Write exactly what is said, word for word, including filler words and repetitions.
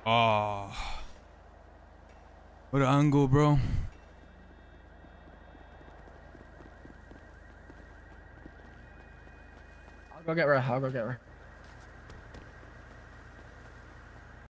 Oh, what an angle, bro. I'll go get her. I'll go get her.